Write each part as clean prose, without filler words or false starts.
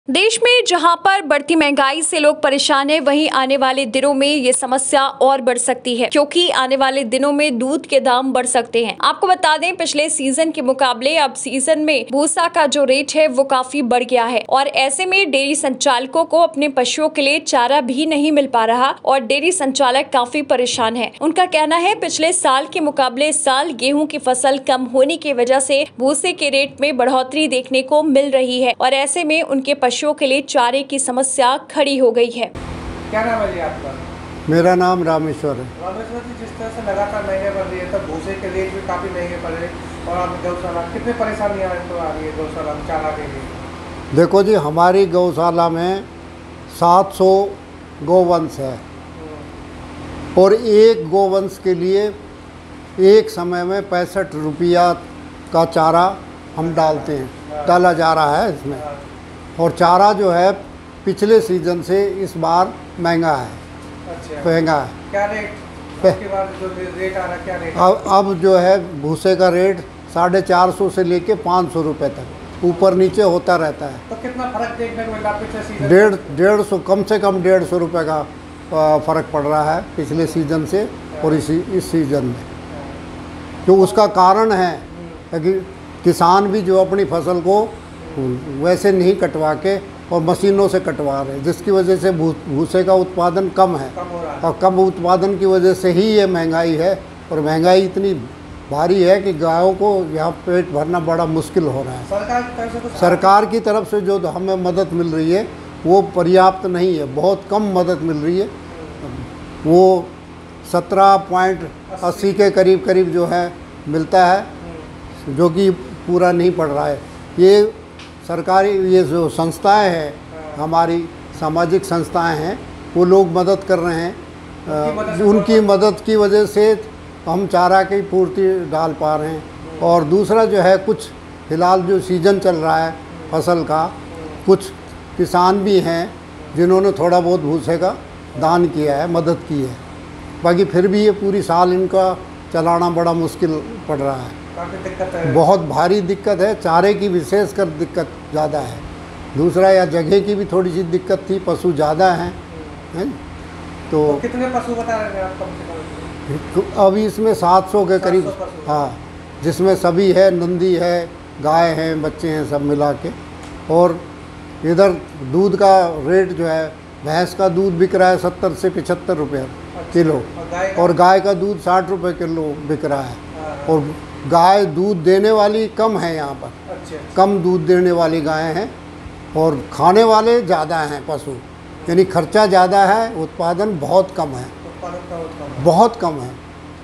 देश में जहां पर बढ़ती महंगाई से लोग परेशान हैं, वहीं आने वाले दिनों में ये समस्या और बढ़ सकती है, क्योंकि आने वाले दिनों में दूध के दाम बढ़ सकते हैं। आपको बता दें, पिछले सीजन के मुकाबले अब सीजन में भूसा का जो रेट है वो काफी बढ़ गया है और ऐसे में डेयरी संचालकों को अपने पशुओं के लिए चारा भी नहीं मिल पा रहा और डेयरी संचालक काफी परेशान है। उनका कहना है, पिछले साल के मुकाबले इस साल गेहूं की फसल कम होने की वजह से भूसे के रेट में बढ़ोतरी देखने को मिल रही है और ऐसे में उनके पशुओं के लिए चारे की समस्या खड़ी हो गई है। क्या नाम है जी आपका? मेरा नाम रामेश्वर है। रामेश्वर जी, जिस तरह से लगातार महंगे बढ़ रही है, तब भूसे के रेट भी काफ़ी महंगे पड़ रहे और आप गौशाला कितनी परेशानी आ रही है गौशाला में चारा के लिए? देखो जी, हमारी गौशाला में 700 गोवंश है और एक गोवंश के लिए एक समय में 65 रुपया का चारा हम डालते हैं, डाला जा रहा है इसमें। और चारा जो है पिछले सीजन से इस बार महंगा है। अच्छा, महंगा है। क्या रेट? उसके बाद जो रेट आ रहा है, क्या रेट? अब जो है भूसे का रेट 450 से लेके 500 रुपये तक ऊपर नीचे होता रहता है। तो कितना फर्क देखने को मिला पिछले सीजन? 150 कम से कम 150 रुपये का फ़र्क पड़ रहा है पिछले सीजन से और इस सीजन में। तो उसका कारण है कि किसान भी जो अपनी फसल को वैसे नहीं कटवा के और मशीनों से कटवा रहे हैं, जिसकी वजह से भूसे का उत्पादन कम है और कम उत्पादन की वजह से ही ये महंगाई है। और महंगाई इतनी भारी है कि गायों को यहाँ पेट भरना बड़ा मुश्किल हो रहा है। सरकार की तरफ से जो हमें मदद मिल रही है वो पर्याप्त नहीं है, बहुत कम मदद मिल रही है। वो 17.80 के करीब जो है मिलता है, जो कि पूरा नहीं पड़ रहा है। ये सरकारी ये जो संस्थाएं हैं, हमारी सामाजिक संस्थाएं हैं, वो लोग मदद कर रहे हैं। उनकी मदद की वजह से हम चारा की पूर्ति डाल पा रहे हैं। और दूसरा जो है, कुछ फिलहाल जो सीज़न चल रहा है फसल का, कुछ किसान भी हैं जिन्होंने थोड़ा बहुत भूसे का दान किया है, मदद की है। बाकी फिर भी ये पूरी साल इनका चलाना बड़ा मुश्किल पड़ रहा है। काफ़ी दिक्कत है, बहुत भारी दिक्कत है। चारे की विशेषकर दिक्कत ज़्यादा है। दूसरा, या जगह की भी थोड़ी सी दिक्कत थी, पशु ज़्यादा हैं है? तो कितने पशु बता रहे हैं आप कम से कम? अभी इसमें 700 के करीब, 700 पशु। हाँ, जिसमें सभी है, नंदी है, गाय हैं, बच्चे हैं, सब मिला के। और इधर दूध का रेट जो है, भैंस का दूध बिक रहा है 70 से 75 रुपये किलो और गाय का दूध 60 रुपये किलो बिक रहा है। और गाय दूध देने वाली कम है यहाँ पर। अच्छा, कम दूध देने वाली गायें हैं और खाने वाले ज़्यादा हैं पशु, यानी खर्चा ज़्यादा है, उत्पादन बहुत कम है। उत्पादन का उत्पादन बहुत कम है,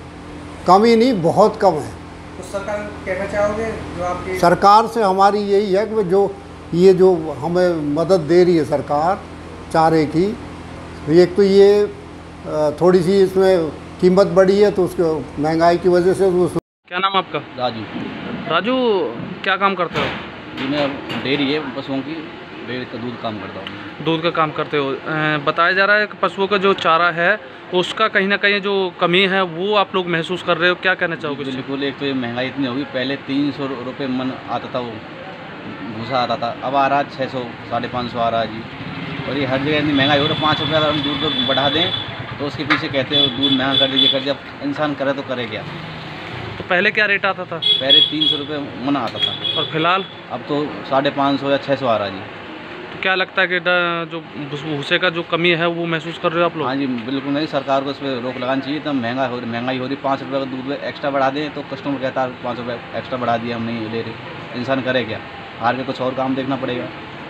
कम ही नहीं, बहुत कम है। तो सरकार को कहना चाहोगे जो आपकी? सरकार से हमारी यही है कि जो हमें मदद दे रही है सरकार चारे की, एक तो ये थोड़ी सी इसमें कीमत बढ़ी है, तो उसको महंगाई की वजह से वो। क्या नाम आपका? राजू। राजू, क्या काम करते हो? जी, मैं डेयरी है पशुओं की, डेयरी का दूध काम करता हूँ। दूध का काम करते हो। बताया जा रहा है कि पशुओं का जो चारा है उसका कहीं ना कहीं जो कमी है वो आप लोग महसूस कर रहे हो, क्या कहना चाहोगे? बिल्कुल, एक तो ये महंगाई इतनी होगी, पहले 300 रुपये मन आता था, वो भूसा आता था, अब आ रहा 600 550 आ रहा है जी। और ये हर जगह इतनी महंगाई हो रही है। 5 रुपये अगर हम दूध को बढ़ा दें तो उसके पीछे कहते हैं दूध महंगा कर दीजिए, कर दिया। इंसान करे तो करे क्या? तो पहले क्या रेट आता था? पहले 300 रुपये मन आता था और फिलहाल अब तो 550 या 600 आ रहा जी। तो क्या लगता है कि जो भूसे का जो कमी है वो महसूस कर रहे हो आप लोग? हाँ जी, बिल्कुल नहीं, सरकार को इस पर रोक लगानी चाहिए। तब महंगाई हो रही, 5 रुपये का दूध एक्स्ट्रा बढ़ा दें तो कस्टमर कहता है 5 रुपये एक्स्ट्रा बढ़ा दिया, हम नहीं ले रहे। इंसान करे क्या? हार के कुछ और काम देखना पड़ेगा।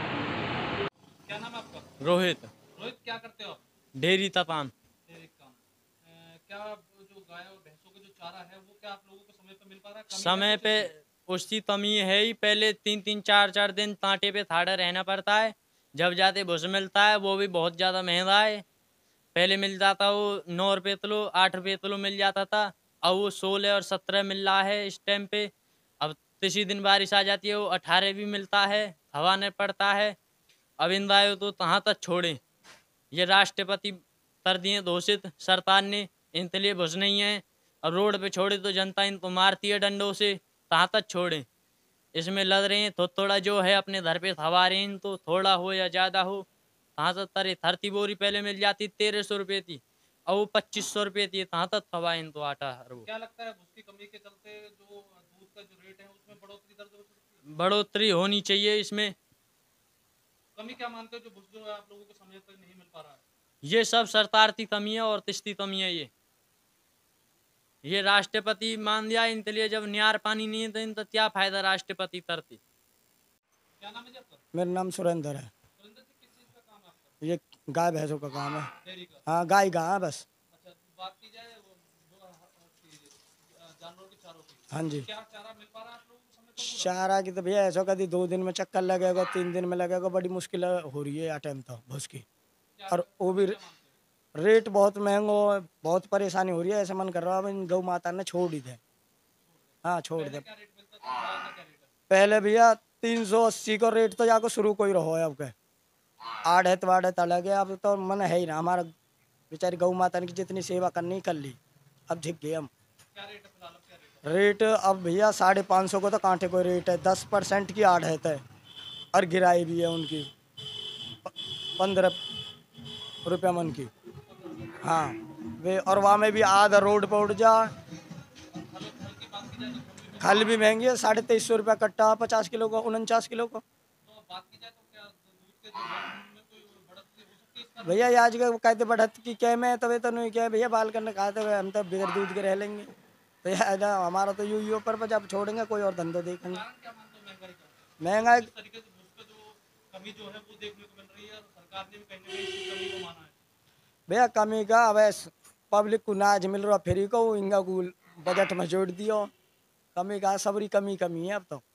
क्या नाम है आपका? रोहित। रोहित, क्या करते हो आप? डेयरी तपान। क्या जो गाय और भैंसों का जो चारा है वो क्या आप लोगों को समय पे मिल पा रहा है? समय पे उसकी कमी है ही। पहले 3-3 4-4 दिन तांटे पे थाड़ा रहना पड़ता है। जब जाते भूस मिलता है वो भी बहुत ज़्यादा महंगा है। पहले मिल जाता वो 9 रुपये किलो, 8 रुपये किलो मिल जाता था। अब वो 16 और 17 मिल रहा है इस टाइम पे। अब किसी दिन बारिश आ जाती है वो 18 भी मिलता है, हवा नहीं पड़ता है। अब इन गायों तो कहाँ तक छोड़ें? ये राष्ट्रपति कर दिए घोषित सरकार ने, इनके लिए भूस नहीं है। अब रोड पे छोड़े तो जनता इनको मारती है डंडों से, कहाँ तक छोड़ें? इसमें लग रहे हैं, तो थोड़ा जो है अपने घर पे थवा रहे हैं, तो थोड़ा हो या ज़्यादा हो। कहाँ से तरे थरती बोरी पहले मिल जाती 1300 रुपये थी, अब वो 2500 रुपये थी। कहाँ तक थवा इन तो आटा हर वो। क्या लगता है उसकी कमी के चलते जो दूध का जो रेट है उसमें बढ़ोतरी दर्ज हो सकती है? बढ़ोतरी होनी चाहिए इसमें। कमी क्या मानते हो जो भूस जो है आप लोगों को समय तक नहीं मिल पा रहा है? ये सब सरकार की कमी है और तिश्ती कमी है। ये राष्ट्रपति मान लिया इनके लिए, जब न्यार पानी नहीं है तो इनका क्या फायदा राष्ट्रपति तरती। क्या नाम है जी आपका? मेरा नाम सुरेंद्र है। सुरेंद्र जी, किस चीज़ का काम है आपका? ये गाय भैंसों का काम है। डेयरी का? हाँ, गाय का है बस। अच्छा, बात की जाए जानवरों के चारों की, हाँ जी। क्या चारा मिल पा रहा है आप लोगों को समय पर? चारा की तो भैया ऐसा कभी 2 दिन में चक्कर लगेगा, 3 दिन में लगेगा, बड़ी मुश्किल हो रही है टाइम तो भूस की। और वो भी रेट बहुत महंगा है, बहुत परेशानी हो रही है। ऐसा मन कर रहा है अब इन गौ माता ने छोड़ ही दे। हाँ, छोड़ दे। क्या रेट मिलता था, क्या रेट है? पहले भैया 380 का रेट तो जाकर शुरू कोई रहो है अब के। आढ़त वाढ़त अलग है, अब तो मन है ही ना। हमारा बेचारी गौ माता की जितनी सेवा करनी कर ली, अब झिक गए हम। क्या रेट है फिलहाल, अब क्या रेट है? रेट अब भैया 550 को तो कांटे को रेट है। 10% की आढ़त है और गिराई भी है उनकी 15 रुपये मन की। हाँ, वे और वहाँ में भी आधा रोड पर उड़ जा। खल भी महंगी है, 2350 रुपया कट्टा, 50 किलो को, 49 किलो को। तो बात की जाए तो क्या दूध के जो रेट में कोई बढ़ोतरी हो सकती है इस कारण? भैया आज का कहते बढ़त की क्या में तवे तो नहीं क्या भैया, बाल करने खाते हुए हम तो बगैर दूध के रह लेंगे। तो यार हमारा तो यू ऊपर पर जब छोड़ेंगे कोई और धंधा देखेंगे। कारण क्या मानते हो महंगाई का? महंगाई इस तरीके से भूस का जो कमी जो है वो देखने को मिल रही है और सरकार ने भी कहीं ना कहीं इस कमी को माना है। भैया कमी का अब पब्लिक को नाज मिल रहा फ्री को, इनका को बजट में जोड़ दियो। कमी का सबरी कमी है अब तो।